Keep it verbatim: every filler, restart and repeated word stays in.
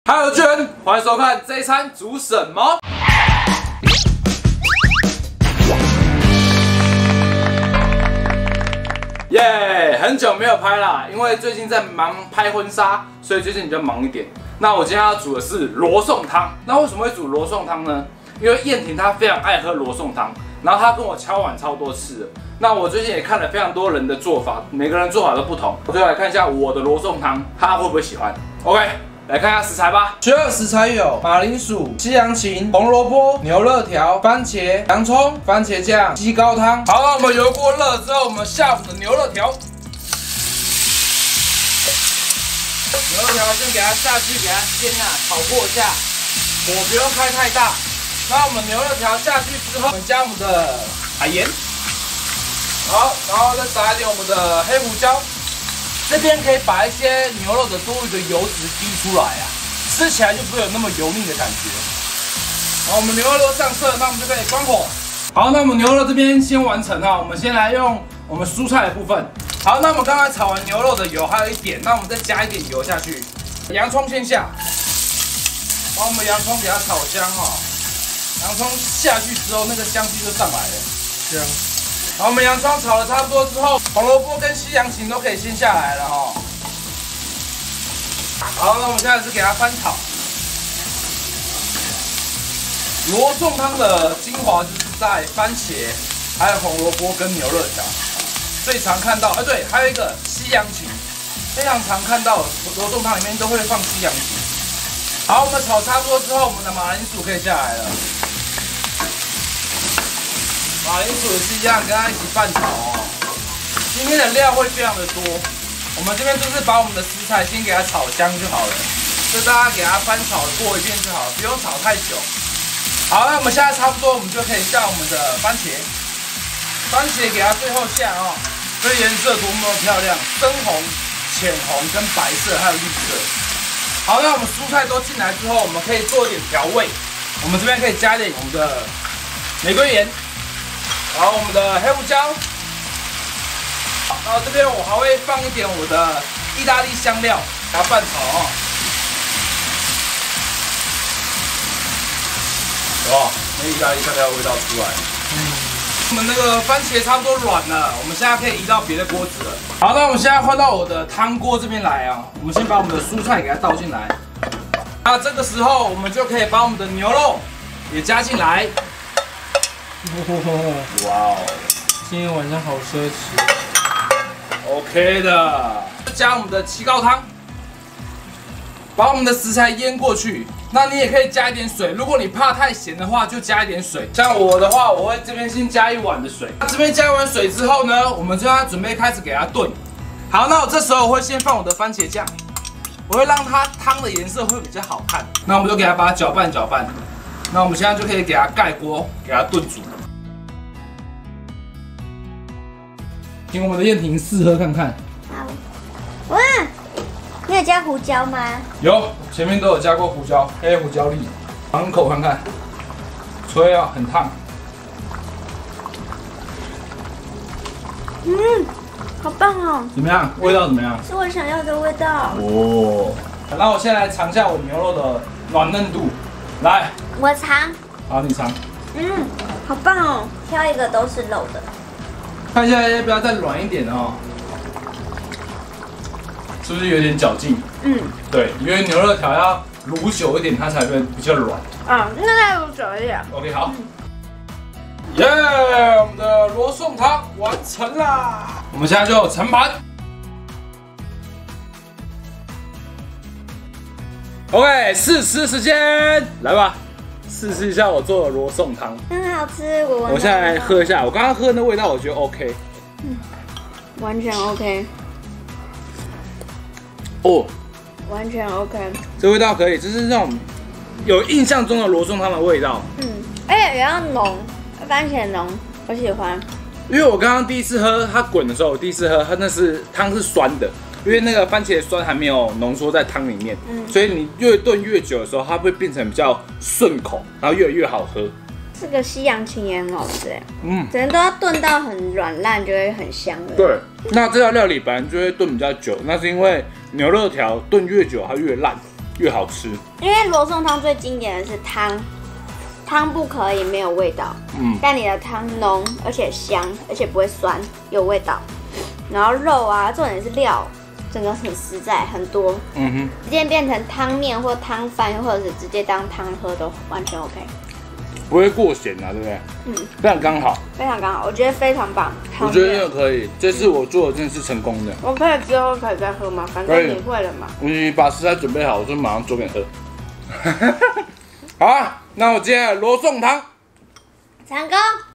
Hello， 巨人，欢迎收看这一餐煮什么？耶、yeah, 很久没有拍啦，因为最近在忙拍婚纱，所以最近比较忙一点。那我今天要煮的是罗宋汤。那为什么会煮罗宋汤呢？因为燕婷她非常爱喝罗宋汤，然后她跟我敲碗超多次了。那我最近也看了非常多人的做法，每个人做法都不同。我就来看一下我的罗宋汤，他会不会喜欢 ？OK。 来看一下食材吧。需要的食材有马铃薯、西洋芹、红萝卜、牛肋条、番茄、洋葱、番茄酱、鸡高汤。好了，我们油锅热了之后，我们下我们的牛肋条。牛肋条先给它下去，给它煎啊，炒过一下，火不用开太大。那我们牛肋条下去之后，我们加我们的海盐。好，然后再撒一点我们的黑胡椒。 这边可以把一些牛肉的多余的油脂逼出来啊，吃起来就不会有那么油腻的感觉。好，我们牛肉都上色，那我们就可以关火。好，那我们牛肉这边先完成哈，我们先来用我们蔬菜的部分。好，那我们刚才炒完牛肉的油还有一点，那我们再加一点油下去。洋葱先下，把我们洋葱给它炒香哈。洋葱下去之后，那个香气就上来了，香。 好，我们洋葱炒了差不多之后，红萝卜跟西洋芹都可以先下来了哈。好，那我们现在是给它翻炒。罗宋汤的精华就是在番茄，还有红萝卜跟牛肋条。最常看到，哎对，还有一个西洋芹，非常常看到罗宋汤里面都会放西洋芹。好，我们炒差不多之后，我们的马铃薯可以下来了。 马铃薯也是一样，跟它一起拌炒哦。今天的料会非常的多，我们这边就是把我们的食材先给它炒香就好了，就大家给它翻炒过一遍就好了，不用炒太久。好，那我们现在差不多，我们就可以下我们的番茄，番茄给它最后下哦。这颜色多么漂亮，深红、浅红跟白色还有绿色。好，那我们蔬菜都进来之后，我们可以做一点调味。我们这边可以加一点我们的玫瑰盐。 好，我们的黑胡椒，然后这边我还会放一点我的意大利香料，给它拌炒哦。哇，那意大利香料味道出来。嗯，我们那个番茄差不多软了，我们现在可以移到别的锅子了。好，那我们现在换到我的汤锅这边来啊。我们先把我们的蔬菜给它倒进来。那这个时候我们就可以把我们的牛肉也加进来。 哇哦！今天晚上好奢侈。OK 的，加我们的鸡高汤，把我们的食材腌过去。那你也可以加一点水，如果你怕太咸的话，就加一点水。像我的话，我会这边先加一碗的水。那这边加完水之后呢，我们就要准备开始给它炖。好，那我这时候我会先放我的番茄酱，我会让它汤的颜色会比较好看。那我们就给它把它搅拌搅拌。 那我们现在就可以给它盖锅，给它炖煮。请我们的燕婷试喝看看。 好，哇，你有加胡椒吗？ 有，前面都有加过胡椒，黑胡椒粒。尝口看看，吹啊，很烫。 嗯，好棒哦！ 怎么样？味道怎么样？ 是我想要的味道。 哦。那我先来尝一下我牛肉的软嫩度。来。 我尝， 好，你尝。 嗯，好棒哦，挑一个都是肉的。 看一下要不要再软一点哦？是不是有点嚼劲？嗯，对，因为牛肉条要卤久一点，它才会比较软。 啊，那再卤久一点。 OK， 好。耶、yeah, 我们的罗宋汤完成啦！我们现在就盛盘。OK， 试吃时间，来吧。 试试一下我做的罗宋汤， 很好吃。我我现在来喝一下，我刚刚喝的那味道，我觉得 OK， 嗯，完全 OK。 哦， 完全 OK。 这味道可以，就是那种有印象中的罗宋汤的味道。 嗯，而且比较浓，番茄浓，我喜欢。 因为我刚刚第一次喝它滚的时候，我第一次喝它那是汤是酸的。 因为那个番茄酸还没有浓缩在汤里面，嗯，所以你越炖越久的时候，它会变成比较顺口，然后越来越好喝。 这个西洋芹也很好吃，嗯，整个都要炖到很软烂，就会很香的。 对，那这道料理本来就会炖比较久，那是因为牛肉条炖越久它越烂，越好吃。 因为罗宋汤最经典的是汤，汤不可以没有味道，嗯，但你的汤浓而且香，而且不会酸，有味道。然后肉啊，重点是料，整个很实在，很多，嗯哼，直接变成汤面或汤饭，或者是直接当汤喝都完全 OK。 不会过咸啊，对不对？嗯，非常刚好， 非常刚好，我觉得非常棒。 我觉得这个可以，这次我做的真的是成功的。 我可以之后可以再喝吗？反正你会了嘛。 你把食材准备好，我就马上做给你喝。好啊，那我今天的罗宋汤成功。